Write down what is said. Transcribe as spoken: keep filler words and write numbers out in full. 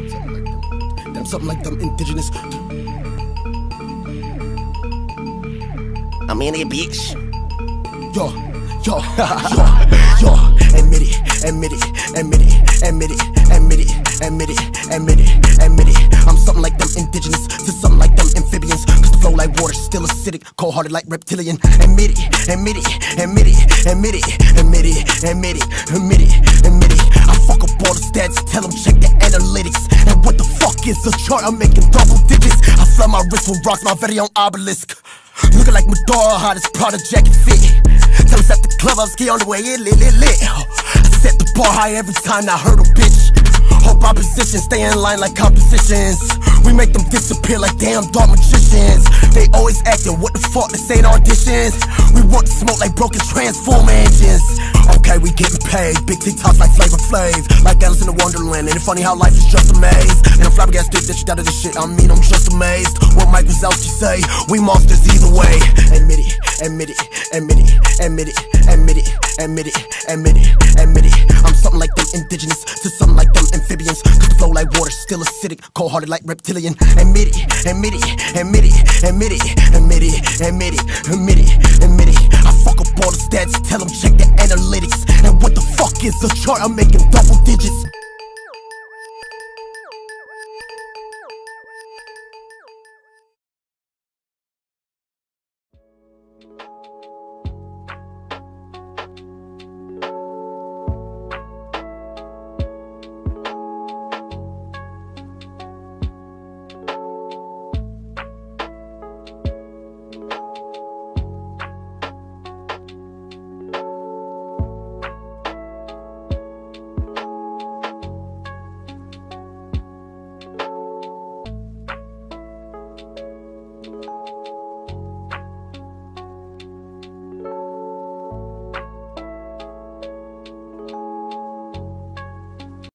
Damn, something like them indigenous. I'm in it, bitch. Yo, yo, yo, yo. Admit it, admit it, admit it, admit it, admit it, admit it, admit it, admit it. I'm something like them indigenous to something like them amphibians. Cause the flow like water, still acidic, cold-hearted like reptilian. Admit it, admit it, admit it, admit it, admit it, admit it, admit it, admit it. I fuck up all the stats, tell them check the analytics. And what the fuck is the chart? I'm making double digits. I flood my wrist with rocks, my very own obelisk. Looking like Midoriya, how this Prada jacket fit. Tell us at the club, I was ski on the way, it lit, lit, lit. I set the bar high every time I heard a bitch. Hope opposition stay in line like compositions. We make them disappear like damn dark magicians. They always acting, what the fuck, this ain't auditions. We want to smoke like broken transform engines. Okay, we getting paid, big TikToks like Flavor Flav, like Alice in the Wonderland. Ain't it funny how life is just a maze? And I'm flabbergasted that you doubted this shit, I mean I'm just amazed. What Mike Wazowski say, we monsters either way. Admit it, admit it, admit it, admit it, admit it, admit it, admit it, admit it. I'm something like them indigenous to something like them amphibians. Cause the flow like water, still acidic, cold-hearted like reptilian. Admit it, admit it, admit it, admit it, admit it, admit it, admit it, admit it. I fuck up all the stats, tell them check the analytics. And what the fuck is the chart? I'm making double digits.